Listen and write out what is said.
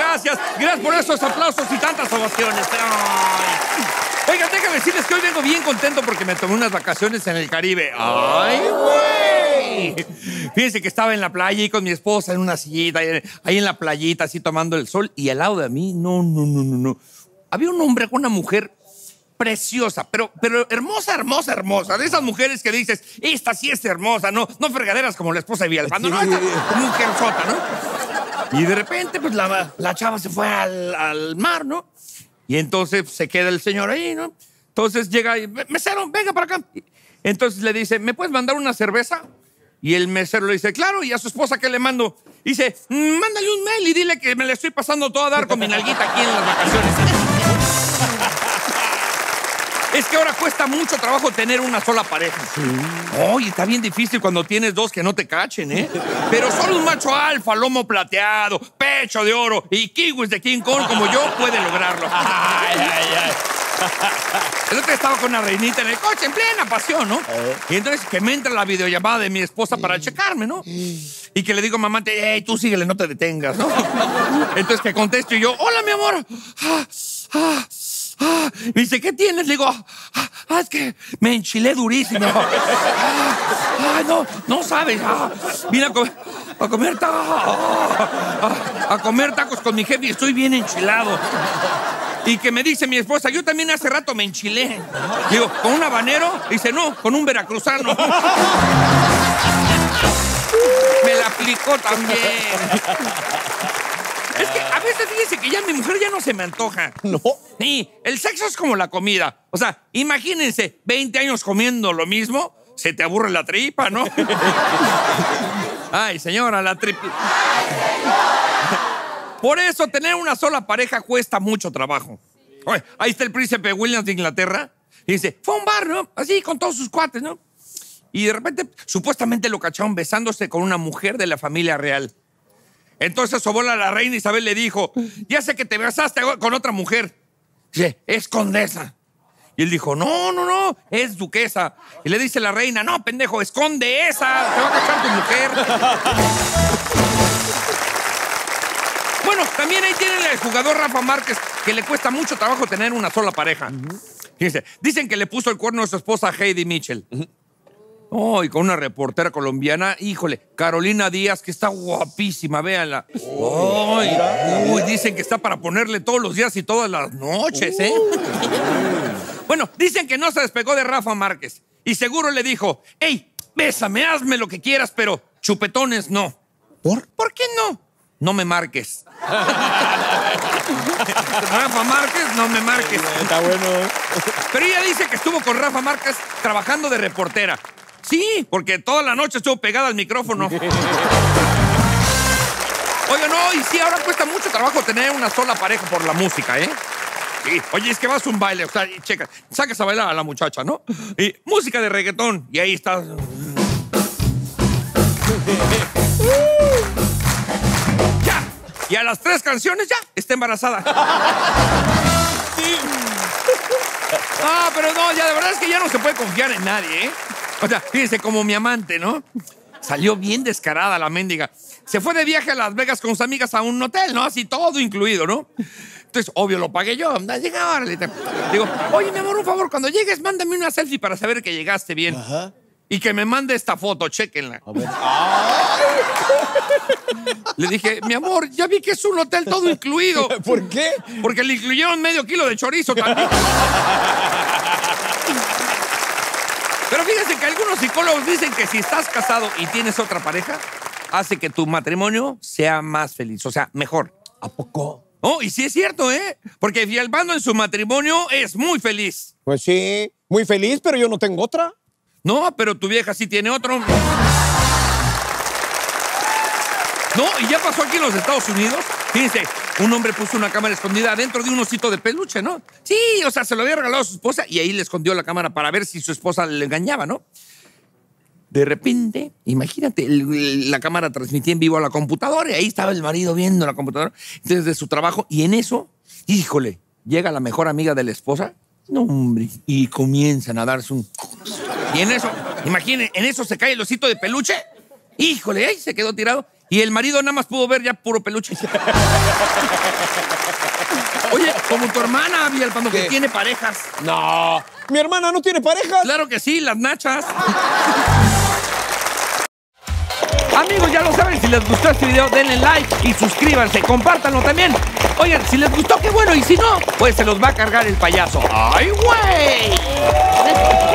gracias. Gracias por esos aplausos y tantas ovaciones. Ay. Oigan, déjame decirles que hoy vengo bien contento porque me tomé unas vacaciones en el Caribe. ¡Ay, güey! Fíjense que estaba en la playa y con mi esposa en una sillita, ahí en la playita, así tomando el sol. Y al lado de mí, no. Había un hombre con una mujer preciosa, pero hermosa. De esas mujeres que dices, esta sí es hermosa, no fregaderas como la esposa de Villalpando, no, esta mujerzota, ¿no? Y de repente, pues la chava se fue al mar, ¿no? Y entonces se queda el señor ahí, ¿no? Entonces llega y, mesero, venga para acá. Entonces le dice, ¿me puedes mandar una cerveza? Y el mesero le dice, claro, ¿y a su esposa qué le mando? Dice, mándale un mail y dile que me le estoy pasando todo a dar con mi nalguita aquí en las vacaciones. Es que ahora cuesta mucho trabajo tener una sola pareja. Sí. Oye, está bien difícil cuando tienes dos que no te cachen, ¿eh? Pero solo un macho alfa, lomo plateado, pecho de oro y kiwis de King Kong como yo puede lograrlo. Ay. El otro día estaba con una reinita en el coche, en plena pasión, ¿no? Y entonces que me entra la videollamada de mi esposa para checarme, ¿no? Y que le digo, mamá, hey, tú síguele, no te detengas, ¿no? Entonces que contesto y yo, hola, mi amor. Me dice, ¿qué tienes? Le digo, es que me enchilé durísimo. No sabes. Vine a comer tacos con mi jefe y estoy bien enchilado. Y que me dice mi esposa, yo también hace rato me enchilé. Digo, ¿con un habanero? Dice, no, con un veracruzano. Me la aplicó también. Es que a veces fíjese que ya mi mujer ya no se me antoja. ¿No? Sí, el sexo es como la comida. O sea, imagínense, 20 años comiendo lo mismo, se te aburre la tripa, ¿no? Ay, señora, la tripa. Por eso tener una sola pareja cuesta mucho trabajo. Oye, ahí está el príncipe William de Inglaterra. Y dice, fue a un bar, ¿no? Así, con todos sus cuates, ¿no? Y de repente, supuestamente lo cacharon besándose con una mujer de la familia real. Entonces Sobola, la reina Isabel, le dijo, ya sé que te besaste con otra mujer. Dice, es condesa. Y él dijo, no, es duquesa. Y le dice la reina, no, pendejo, es condesa, te va a cachar tu mujer. Bueno, también ahí tienen el jugador Rafa Márquez, que le cuesta mucho trabajo tener una sola pareja. Fíjense, dicen que le puso el cuerno a su esposa Heidi Mitchell. Oh, y con una reportera colombiana, híjole, Carolina Díaz, que está guapísima, véanla. Uy, dicen que está para ponerle todos los días y todas las noches, ¿eh? Bueno, dicen que no se despegó de Rafa Márquez. Y seguro le dijo, hey, bésame, hazme lo que quieras, pero chupetones no. ¿Por qué no? No me marques. Rafa Márquez, no me marques. Está bueno. Pero ella dice que estuvo con Rafa Márquez trabajando de reportera. Sí, porque toda la noche estuvo pegada al micrófono. Oiga, no, y sí, ahora cuesta mucho trabajo tener una sola pareja por la música, ¿eh? Sí. Oye, es que vas a un baile, o sea, checa, sacas a bailar a la muchacha, ¿no? Y música de reggaetón, y ahí estás. ¡Ya! Y a las 3 canciones ya está embarazada. Sí. Pero no, ya de verdad es que ya no se puede confiar en nadie, ¿eh? O sea, fíjense, como mi amante, ¿no? Salió bien descarada la mendiga. Se fue de viaje a Las Vegas con sus amigas a un hotel, ¿no? Así todo incluido, ¿no? Entonces, obvio, lo pagué yo. Llega, órale. Digo, oye, mi amor, un favor, cuando llegues, mándame una selfie para saber que llegaste bien. Ajá. Y que me mande esta foto, chéquenla. A ver. Le dije, mi amor, ya vi que es un hotel todo incluido. ¿Por qué? Porque le incluyeron medio kilo de chorizo también. Pero fíjense que algunos psicólogos dicen que si estás casado y tienes otra pareja, hace que tu matrimonio sea más feliz, o sea, mejor. ¿A poco? Oh, y sí es cierto, ¿eh? Porque Villalpando en su matrimonio es muy feliz. Pues sí, muy feliz, pero yo no tengo otra. No, pero tu vieja sí tiene otro. No, y ya pasó aquí en los Estados Unidos. Fíjense, un hombre puso una cámara escondida dentro de un osito de peluche, ¿no? Sí, o sea, se lo había regalado a su esposa y ahí le escondió la cámara para ver si su esposa le engañaba, ¿no? De repente, imagínate, la cámara transmitía en vivo a la computadora y ahí estaba el marido viendo la computadora desde su trabajo y en eso, híjole, llega la mejor amiga de la esposa, no, hombre, y comienzan a darse un... Y en eso, imaginen, en eso se cae el osito de peluche Híjole, ahí se quedó tirado. Y el marido nada más pudo ver ya puro peluche. Oye, como tu hermana, Villalpando, que tiene parejas. No. ¿Mi hermana no tiene pareja? Claro que sí, las nachas. Amigos, ya lo saben, si les gustó este video, denle like y suscríbanse, compártanlo también. Oigan, si les gustó, qué bueno, y si no, pues se los va a cargar el payaso. ¡Ay, güey!